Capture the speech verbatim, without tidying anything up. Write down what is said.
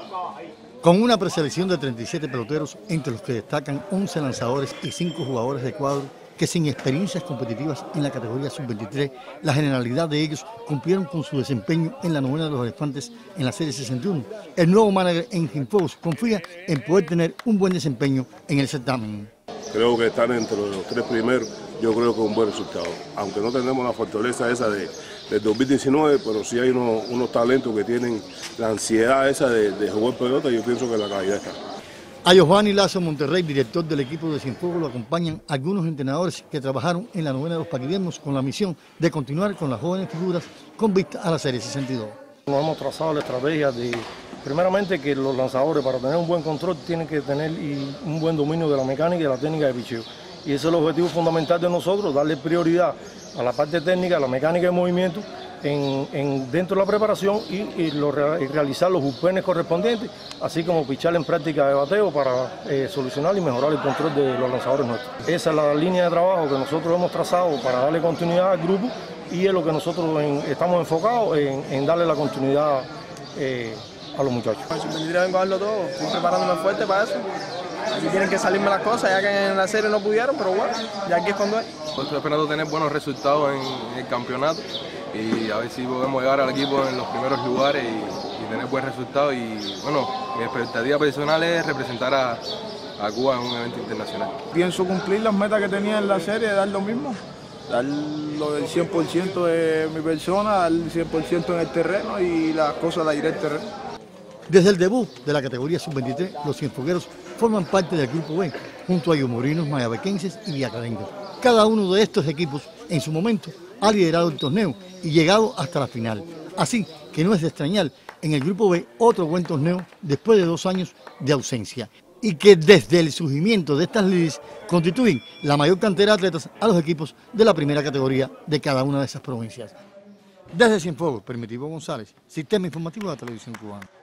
Con una preselección de treinta y siete peloteros, entre los que destacan once lanzadores y cinco jugadores de cuadro, que sin experiencias competitivas en la categoría sub veintitrés, la generalidad de ellos cumplieron con su desempeño en la novena de los elefantes en la serie sesenta y uno. El nuevo manager en Cienfuegos confía en poder tener un buen desempeño en el certamen. Creo que están entre los tres primeros, yo creo que un buen resultado. Aunque no tenemos la fortaleza esa de, del dos mil diecinueve, pero sí hay unos, unos talentos que tienen la ansiedad esa de, de jugar pelota y yo pienso que la calidad está. A Giovanni Lazo Monterrey, director del equipo de Cienfuegos, lo acompañan algunos entrenadores que trabajaron en la novena de los paquidermos con la misión de continuar con las jóvenes figuras con vista a la serie sesenta y dos. Nos hemos trazado la estrategia de, primeramente, que los lanzadores para tener un buen control tienen que tener y un buen dominio de la mecánica y de la técnica de picheo. Y ese es el objetivo fundamental de nosotros, darle prioridad a la parte técnica, a la mecánica de movimiento, en, en, dentro de la preparación y, y, lo, y realizar los bullpenes correspondientes, así como pichar en práctica de bateo para eh, solucionar y mejorar el control de los lanzadores nuestros. Esa es la línea de trabajo que nosotros hemos trazado para darle continuidad al grupo y es lo que nosotros en, estamos enfocados en, en darle la continuidad eh, a los muchachos. En sub veintitrés vengo a darlo todo, estoy preparándome fuerte para eso. Aquí tienen que salirme las cosas, ya que en la serie no pudieron, pero bueno, ya aquí es cuando es. Estoy esperando tener buenos resultados en el campeonato y a ver si podemos llegar al equipo en los primeros lugares y, y tener buen resultado. Y bueno, mi expectativa personal es representar a, a Cuba en un evento internacional. Pienso cumplir las metas que tenía en la serie, dar lo mismo, dar lo del cien por ciento de mi persona, dar el cien por ciento en el terreno y las cosas de ir al terreno. Desde el debut de la categoría sub veintitrés, los cienfuegueros forman parte del Grupo B, junto a Yomorinos, Mayabequenses y Villacareños. Cada uno de estos equipos, en su momento, ha liderado el torneo y llegado hasta la final. Así que no es de extrañar en el Grupo B otro buen torneo después de dos años de ausencia. Y que desde el surgimiento de estas ligas constituyen la mayor cantera de atletas a los equipos de la primera categoría de cada una de esas provincias. Desde Cienfuegos, Primitivo González, Sistema Informativo de la Televisión Cubana.